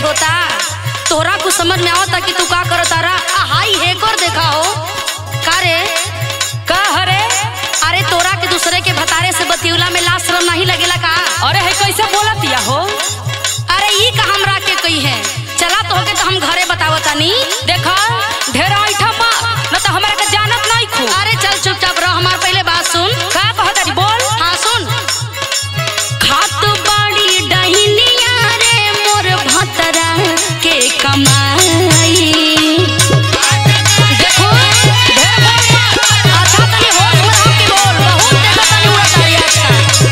होता। तोहरा कुछ समझ में आवता कि तू का करता रहा? हाई हेकर देखा हो का रे? का हरे? अरे तोरा के दूसरे के भतारे से बतियुला में लाज शर्म नहीं लगेला का? अरे है कैसे बोलतिया हो? अरे ई का हमरा के कही है। चला तोहके तो हम घरे बतावता नी। देखा ढेरा ऐठा मत न तो हमरा के जानत नहीं खू। अरे चल चुपचाप रह, हमार पहले बात सुन। का कहता बोल? हाँ सुन। खात बाड़ी डहिनिया रे मोर भतरा के कमाई। देखो ढेर बोल मत। अच्छा तनी होश में रह के बोल। बहुत देखा तनी उड़ता है आजकल।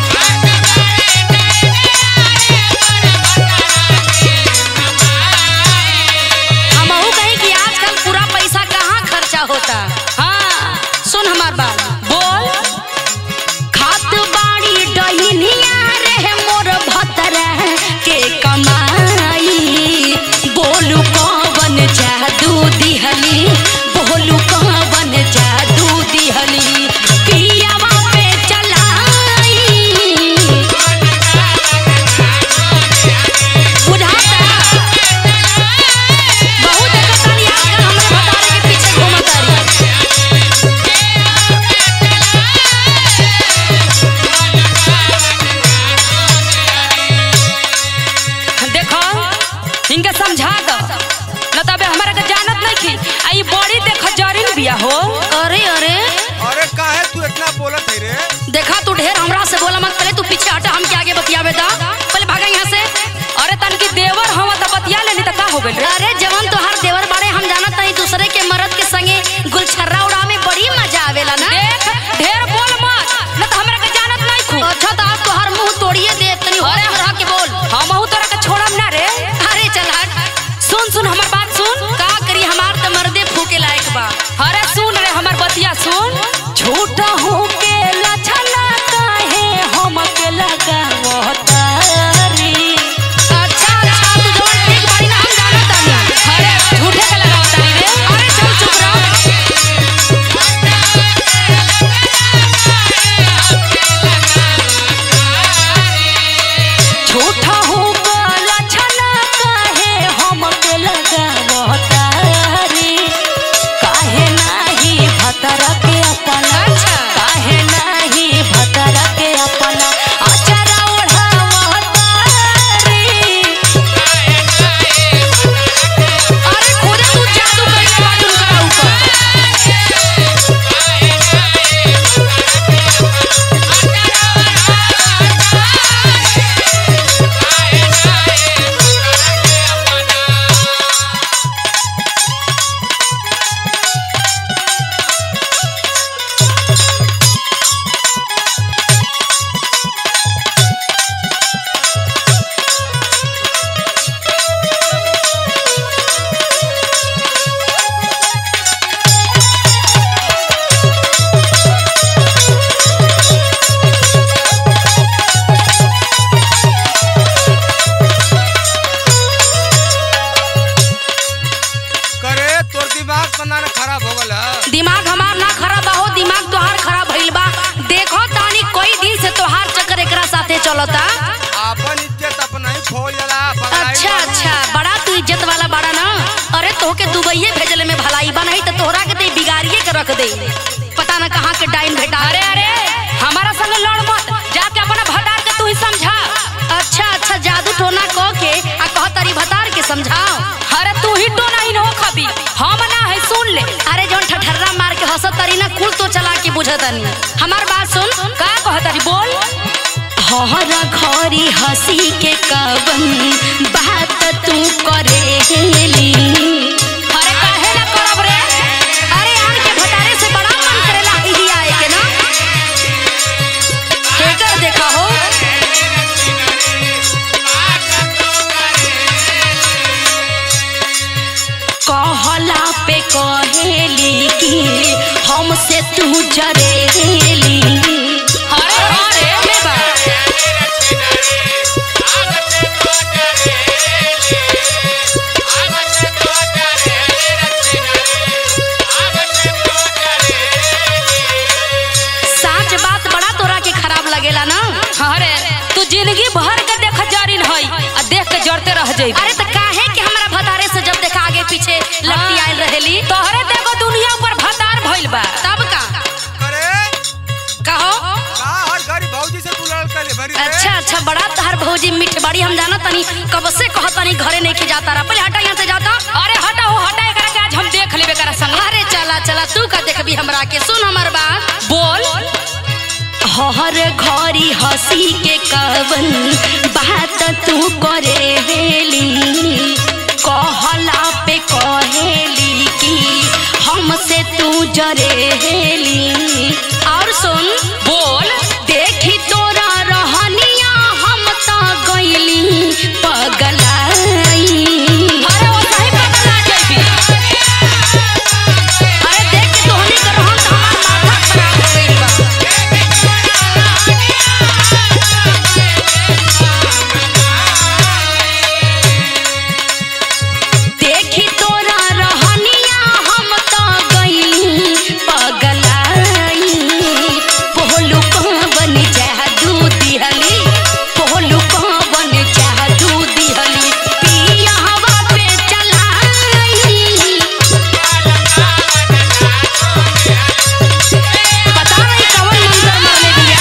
हमहू कहीं कि आजकल पूरा पैसा कहाँ खर्चा होता। हाँ सुन हमार बात। बोल। खात बाड़ी डहिनिया रे मोर भतरा के कमाई। बोलू कौन जादू दिहली, बोलू कौन जादू दिहली पियावा पे चलाई। बुझाता बहुत देखतानी आजकल हमरे भतारे के पीछे घूमतारी। देखो इनके समझा दो न तबे हमरा के जानत नहीं की। आई बड़ी देख जरिन बिया हो। अरे अरे अरे काहे तू इतना बोलत है रे? देखा तू ढेर हमरा से बोला मत। पहले तू पीछे हटा, हम के आगे बतियावे दा। पहले भागा यहाँ से। अरे तन की देवर हम त बतिया लेनी त का हो गइल रे? अरे जवन तोहार देवर बाड़े हम जानत नहीं। दूसरे के मर्द के संगे गुलछर्रा उड़ावे में बड़ी मजा आवेला ना। देख ढेर बोल मत न त हमरा के जानत नहीं खू। अच्छा तो आप तोहार मुंह तोड़िए दे। तनी होश में रह के बोल। हमहू तोरा के छोड़म ना रे। अरे चल हट। सुन सुन हमर बात सुन। का करी हमार त मर्दे फूके लायक बा। अरे सुन रे हमर बतिया सुन। झूठा हूँ के लछना काहे हम के लगावतारी। अच्छा अच्छा तू जवन ठीक बाड़ी ना हम जानत तानी। अरे झूठे के लगावतारी रे। अरे चल चुप रह। झूठा हूँ के लछना काहे हम के लगावतारी। काहे नाही भतरा के अपना, अच्छा। काहे नाही भतरा के अपना अचरा ओढ़ावतारी। अरे खुदे तू जादू कइले बाटू उनकरा ऊपर। करे तोर दिमाग तना खराब हो गल है। दिमाग हमार ना खराब हो, दिमाग तोहार खराब भइल बा। देखो तानी कोई दिन से तोहार चक्कर एकरा साथे चलता। अपन इज्जत अपना ही खोल जाला। पगलाई अच्छा बानी। अच्छा बड़ा तू इज्जत वाला बड़ा ना। अरे तोहके दुबईये भेजले में भलाई बा, नहीं तो तोहरा के ते बिगाड़िए के रख दे। पता ना कहाँ के डाइन भेटा। अरे अरे हमारा संग लड़ मत। जाके अपना भतार के तू ही समझा। अच्छा अच्छा जादू टोना कह के आ कह तारी भतार के समझाओ। अरे तू ही टोना ही हो खबी। हम ना है सुन ले। अरे जौन ठठर्रा मार के हंसत तारी ना कुल तो चला के बुझतानी। हमार बात सुन। का कहतारी बोल। हरा घरी हंसी के कवन बात तू करेली। अरे काहे ना करब रे? अरे आन के भतारे से बड़ा मन करेला ही आए के ना। हेकर देखा हो। कहला पे कहेली कि हमसे तू जरेली। अरे अरे में बा। लगेला ना। अरे तू जिंदगी भर के देख जारिन है आ देख के जरते रह जाई। अरे तो काहे पीछे लगती आयल रहेली। तोहरे देखो दुनिया ऊपर भतार भइल बा। तब का करे कहो का हर घड़ी भौजी से तू लड़ल करे भरी रे। अच्छा अच्छा बड़ा तहर भौजी मीठ बड़ी हम जाना तनी कब से कहतनी घरे नहीं के जाता रहा। पहले हटा यहाँ से जाता। अरे हटा हो हटा एकरा के आज हम देख लेबे करा संग। अरे चला चला तू का देखबी हमरा के। सुन हमर बात बोल। हर घड़ी हंसी के कवन बात तू करे हेली कहला पे कहेली कि हमसे तू जरे हेली। और सुन बोल। देखी तोरा रहनिया हम तो गईली पगलाई। अरे वो सही पगला जाबी। अरे देख के तोहनी कर रहन त हमार माथा खराब हो गइल बा। देखी तोरा रहनिया हम तो गईली पगलाई। पोहलू बन जादू दिहली पोहलू बन जादू दिहली पिया हवा पे चलाई। पता नहीं कवन मंत्र मारले दिया।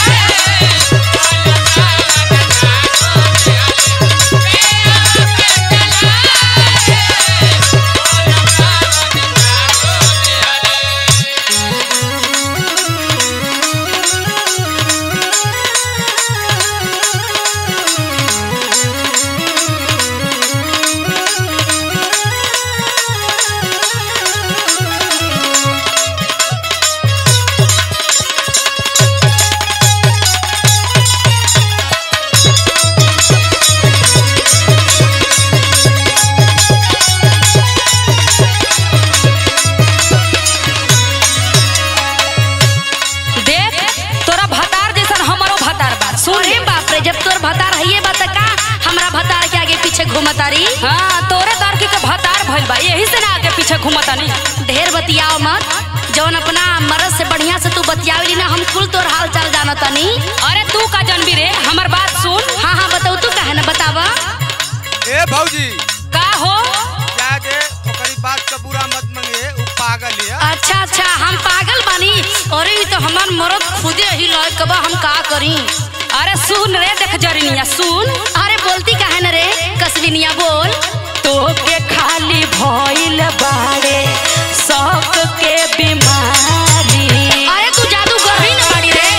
देख तोरा भतार जैसन हमरो भतार बा। सुन अरे बाप रे जब तोर भतार हइए बा त का हमरा भतार के आगे पीछे घूमतारी। हां तोरे दरकी के भतार भइल बा यही से ना आगे पीछे घुमतानी। ढेर बतियाओ मत। जौन अपना मरद से बढ़िया से तू बतियावली ना हम कुल तोर हाल चाल जानतानी। अरे तू का जानबी रे हमर बात सुन। हाँ हाँ बताऊ तू काहे ना बतावा। ए भौजी का हो जा दे ओकरी बात का बुरा मत मंगे उ पागल है। अच्छा अच्छा हम पागल बानी। अरे ई तो हमार मरद खुदे ही लायक बा हम का करी। अरे सुन रे देख जरनिया सुन। अरे बोलती काहे न रे कसबिनिया बोल। तो के खाली भइल बाड़े शौक के बीमारी। अरे तू जादूगर ही न बाड़ी रे।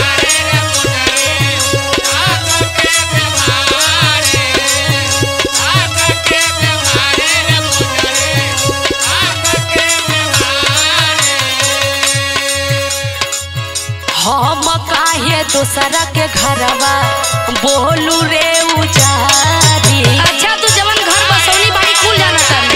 हम काहे दूसरा के घरवा बोलू रे उजारी। अच्छा तू जवन घर बसौनी बाड़ी कुल जाना तानी।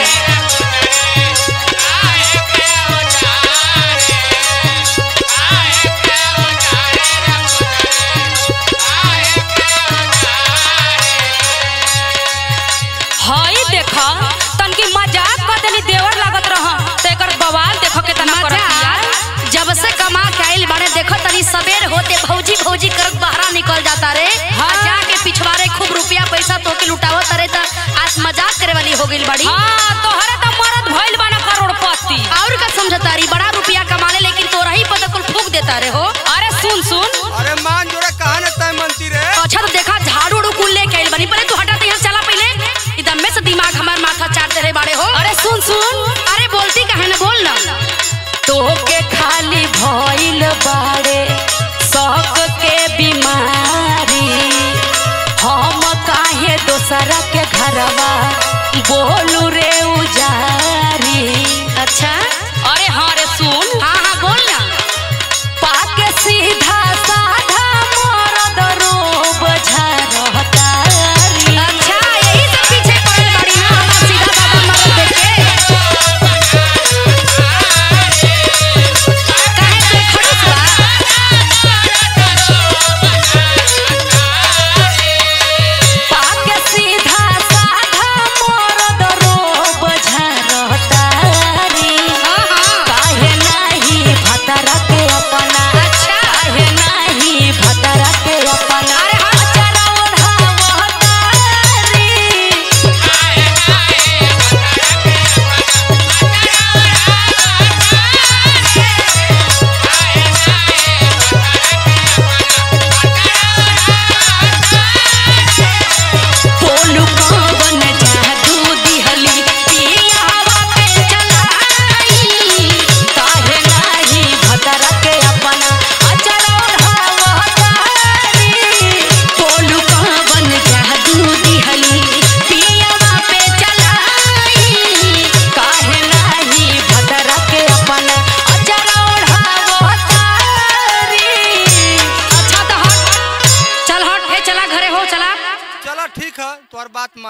हई देख तनकी मजाक कर देनी देवर लागत रह तो एकर बवाल देखो केतना करतिया। जब से कमा के आइल बाड़े देखो तनी सबेर होते भौजी भौजी करत बाहर निकल जाता रे। हाँ। जाके पिछवाड़े खूब रुपया पैसा तो के लुटावत रे त आज मजाक करे वाली हो गइल बाड़ी। हां तोहरे त मरद भइल बा ना करोड़पति। और का समझतारी बड़ा रुपया कमा ले लेकिन तोरा ही पता कुल फूक देता रे हो। अरे सुन सुन। अरे मान जोरे कहा न तय मनती रे। अच्छा तो देखा झाड़ू उड़ू कुल लेके आइल बानी। पहले तू हटा यहाँ चला पहले एकदम में से दिमाग हमार माथा चाटते रहे बाड़े हो। अरे सुन सुन। अरे बोलती काहे ना बोल ना। तो के खाली भइल बाड़े शौक के बीमारी। हम काहे दोसरा के घरवा बोलू रे उजारी। अच्छा अरे हाँ रे सुन। हाँ हाँ बोल ना। पाके सीधा साधा मरद रोब झरतारी। अच्छा यही सब पीछे पड़ल बाड़ी ना हमार सीधा साधा मरद देख के। काहे तू खड़ूस बा। पाके सीधा साधा मरद रोब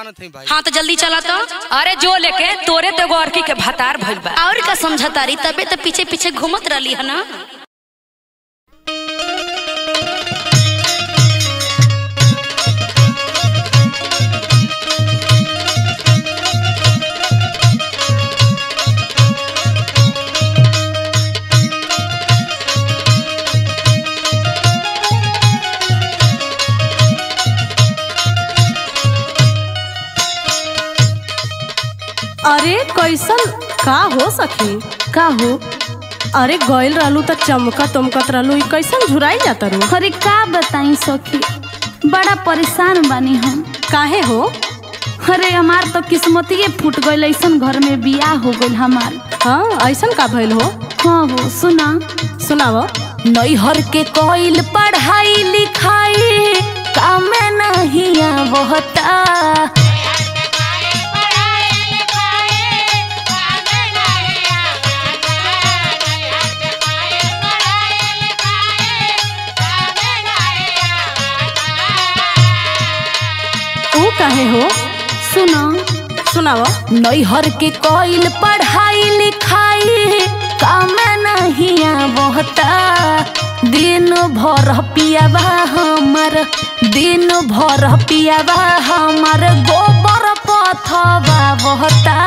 जानत है भाई। हाँ तो जल्दी चला तो। अरे जो लेके तोरे तो गोरकी के भतार भइल बा। और का समझतारी तबे तो पीछे पीछे घूमत रही है ना। अरे कैसन का हो सखी का हो। अरे गइल रहलू तो चमकत तमकत रहलू, कैसन झुराई जाता रू। अरे का बताई सखी, बड़ा परेशान बानी हम। काहे हो। अरे हमार तो किस्मतिये फूट गइल, ऐसन घर में बियाह हो गइल हमार। हाँ ऐसन का भइल हो। हाँ हो सुना सुनाओ। नैहर के कइल पढ़ाई लिखाई काम नहीं आवता। काहे हो। सुना सुनाओ। नैहर के कइल पढ़ाई लिखाई काम नहीं आवता। दिन भर पियावा हमर, दिन भर पियावा हमर गोबर पथवा बहता।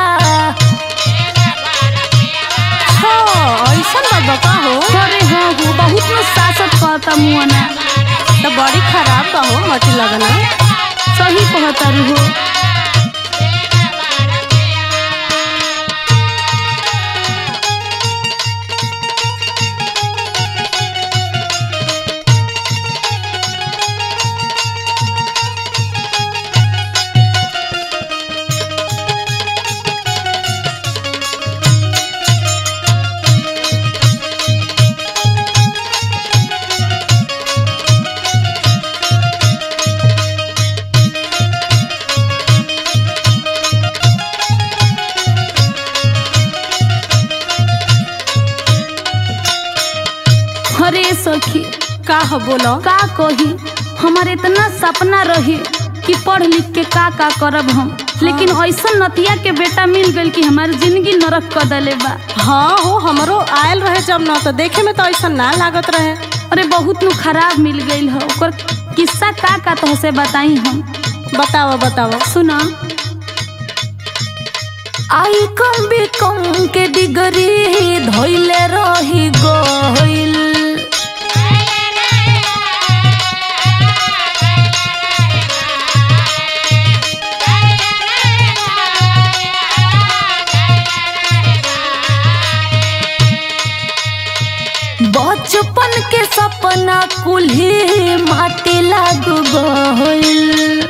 ऐसन बाबा हो। अरे हाँ हो, बहुत न सासत कहता मुआना तो बड़ी खराब बा हो, मटी लगना। सही कहता हो। अरे सखी का हो बोलो। का कही, हमारे इतना सपना रहे कि पढ़ लिख के का करब हम, लेकिन ऐसा नतिया के बेटा मिल गइल कि हमारी जिंदगी नरक कर देले बा। हाँ हो, हमरो आयल रहे जब न, तो देखे में तो ऐसा ना लागत रहे। अरे बहुत नु खराब मिल गइल है। ओकर किस्सा का तो से बताई हम। बताओ बताओ। सुना। आई कम बी कम के डिग्री धइले रही गइल। बचपन के सपना कुल्ही माटी लाग गइल।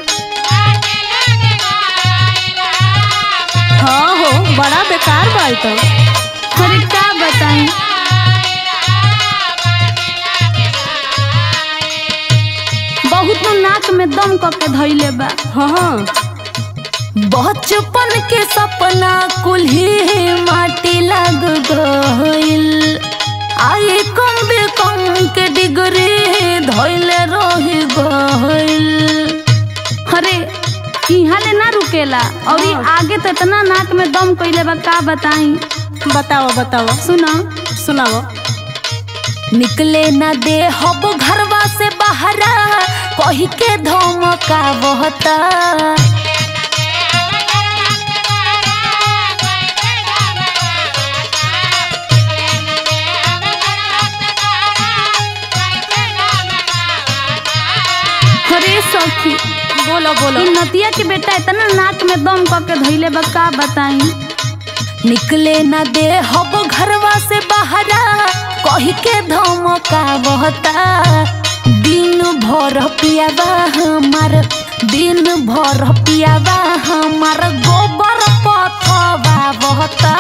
हाँ हो, बड़ा बेकार बा तो। अरे का बताई। बहुत नाक में दम करके धइले बा। हाँ बचपन के सपना कुल्ही माटी लाग गइल। आई कम बे कम के डिग्री धइले रही गइल। अरे यहाँ ले ना रुकेला, और ये आगे तो इतना नाक में दम कइले बा, का बताई। बताओ बताओ। सुना सुनाओ। निकले ना दे हब घरवा से बाहरा, कही के धमका बहता। अरे सखी बोलो बोलो। नतिया के बेटा इतना नाक में दम करके धइले बा, का बताई। निकले ना दे हब घरवा से बाहरा, कही के धमका बहता। दिन भर पियावा हमार, दिन भर पियावा हमार गोबर पथवा बहता।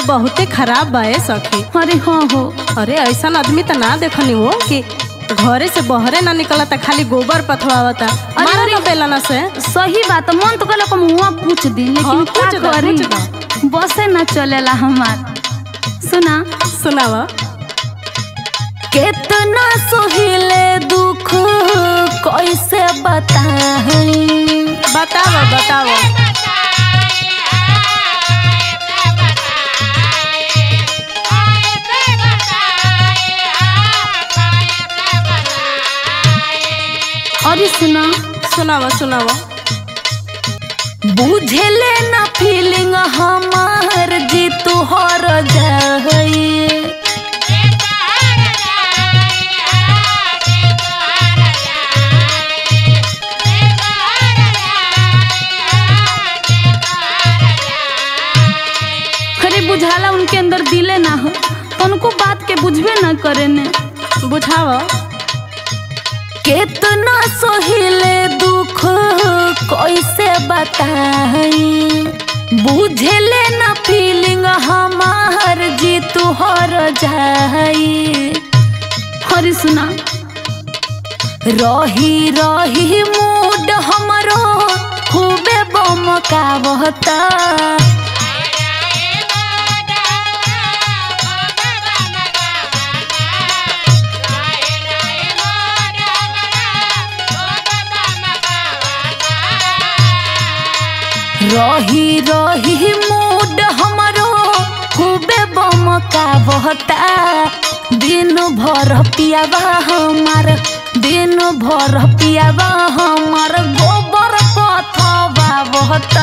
बहुते खराब बा ए सखी। अरे हाँ हो। अरे ऐसा आदमी तो ना देखनी हो कि घरे से बहरे ना निकलता, खाली गोबर पथवावता। अरे अरे बेलना से सही बात, मन तो कहला मुँह पूछ दी, लेकिन हाँ, का पूछ दा, करी, पूछ दा। बसे न चलेला हमार। सुना सुनावा। कितना सोहिले दुख कैसे बताई, बतावा बतावा। अरे सुना सुनावा सुनावा। बुझले ना फीलिंग हमार जी तुहर जाई, अरे बुझाला उनके अंदर दिले ना हो, उनको बात के बुझबे ना करे ने। बुझावा। कितना सोहिले दुख कैसे बताई, बुझले ना फीलिंग हमार जी तुहर जाई। हरी सुना रही रही मूड हमरो खूबे बम का बहता, रही रही मूड हमरो खूबे बम का बहता। दिन भर पियावा हमार, दिन भर पियावा हमार गोबर पथवा बहता।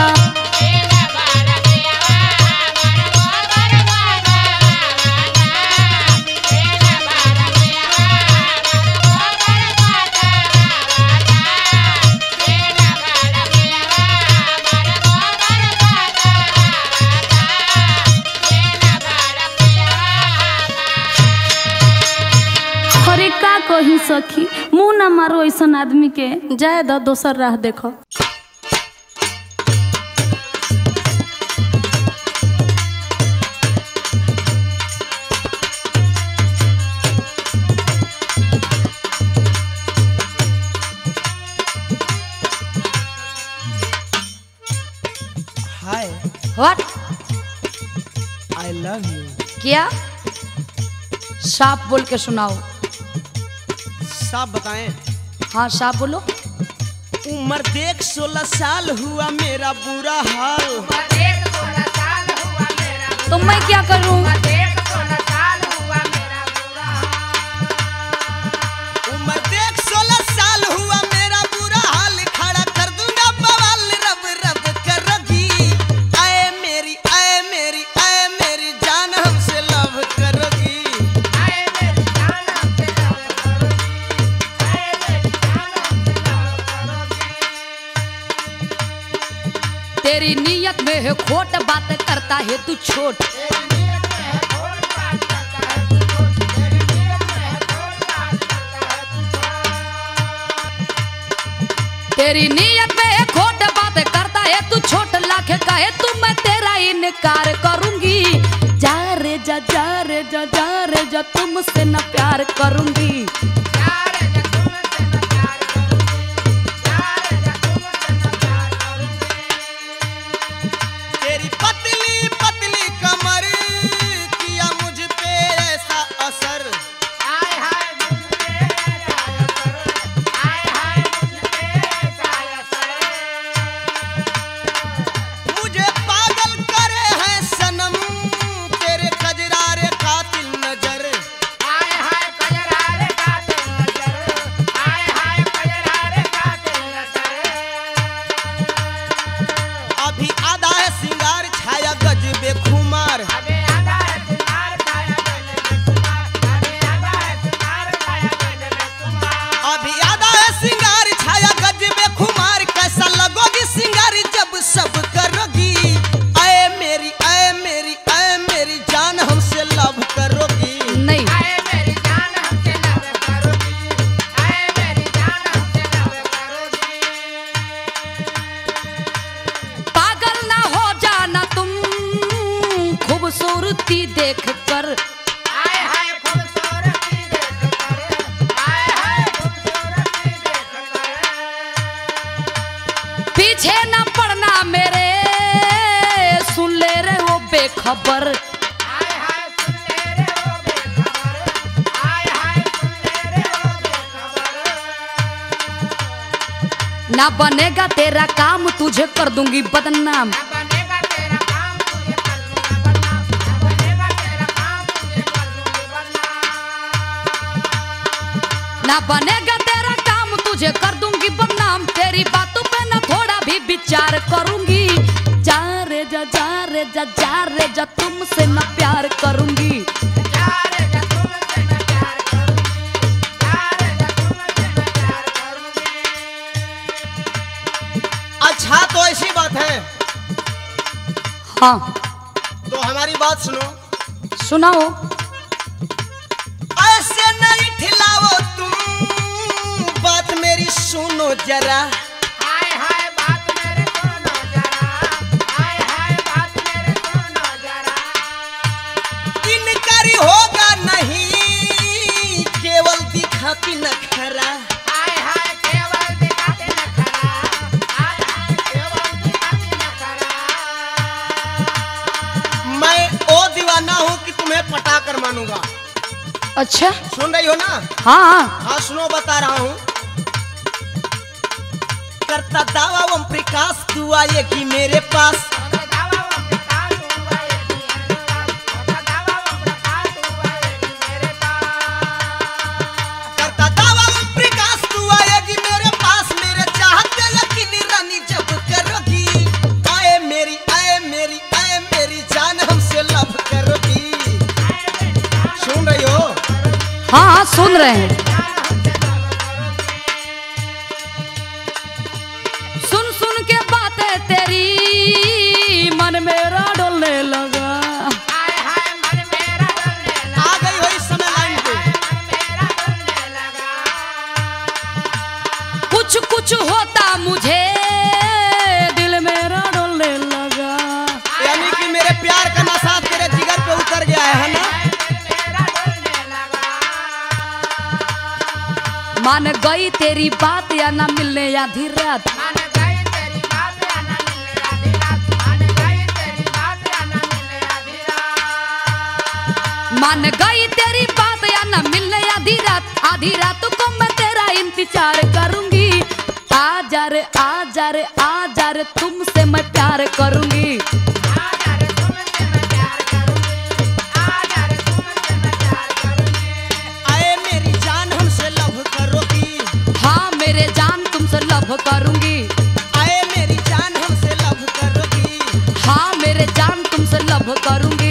अरे का कही सखी, मुँह ना मारो ऐसन आदमी के। जाए दो, दोसर राह देखो। Hi, what? I love you. क्या? साफ बोल के सुनाओ। साफ बताएं। हाँ साफ बोलो। उम्र देख 16 साल हुआ मेरा बुरा हाल। तो मैं क्या करूं? उम्र देख 16 साल हुआ मेरा बुरा हाल, खड़ा कर दूंगा बवाल, रब रब करोगी। आए मेरी आए मेरी आए मेरी जान हमसे लव करोगी। तेरी नीयत में है खोट, बात करता है तू छोट। तेरी नीयत में है खोट, बात करता है तू छोट। लाख कहे तू मैं तेरा इनकार करूंगी। जा रे जा जा रे जा जा रे जा, तुमसे न प्यार करूंगी। तेरी पतली पतली कमर किया मुझ पे ऐसा असर। मुझे पागल करे हैं सनम तेरे कजरारे कातिल नजर। बेखबर। ना बनेगा तेरा काम तुझे कर दूंगी बदनाम। ना बनेगा तेरा काम तुझे कर दूंगी बदनाम। तेरी बातों पे ना थोड़ा भी विचार करूंगी। जा रे जा जा रे जा जा रे जा तुमसे ना प्यार करूंगी। अच्छा तो ऐसी बात है, हाँ तो हमारी बात सुनो। सुनाओ। ऐसे नहीं ठिलाओ तुम, बात मेरी सुनो जरा। हाय हाय बात मेरे सुनो जरा, हाय हाय बात मेरे सुनो जरा। इनकारी होगा नहीं, केवल दिखाती नखरा। हाय हाय केवल दिखाते नखरा, हाय हाय केवल दिखाते नखरा। मैं ओ दीवाना हूँ कि तुम्हें पटा कर मानूंगा। अच्छा सुन रही हो ना? हाँ हाँ सुनो, बता रहा हूँ। करता दावा ओम प्रकाश तू आएगी मेरे पास। दावा वो प्रकाश हुआ ये मेरे पास, दावा वो प्रकाश हुआ ये मेरे पास। करता दावा ओम प्रकाश तू आएगी मेरे पास। मेरे चाहत यकीनी रानी जब करोगी। आए मेरी आए मेरी आए मेरी जान हमसे लव करोगी। सुन रही हो? हाँ हाँ सुन रहे हैं। सुन सुन के बातें तेरी मन मेरा डोलने लगा। हाय हाय मन मेरा डरने लगा, आ गई वही समय लाइन पे। मन मेरा डरने लगा। कुछ कुछ होता मुझे दिल मेरा डोलने लगा। यानी कि मेरे प्यार का नशा तेरे जिगर पे उतर गया है ना? मेरा डरने लगा। मान गई तेरी बात या ना मिलने आधी रात। मान गई तेरी बात या ना मिलने आधी रात, मान गई तेरी बात या ना मिलने आधी रात। मान गई तेरी बात या ना मिलने आधी रात। आधी रात को मैं तेरा इंतजार करूंगी। आ जा रे आ जा रे आ जा रे तुमसे मैं प्यार करूंगी। आजा रे तुमसे मैं प्यार करूंगी, आजा रे तुमसे मैं प्यार करूंगी। आए मेरी जान हमसे लव करोगी। हाँ मेरे जान तुमसे लव करूंगी। आए मेरी जान हमसे लव करोगी। हाँ मेरे जान तुमसे लव करूंगी।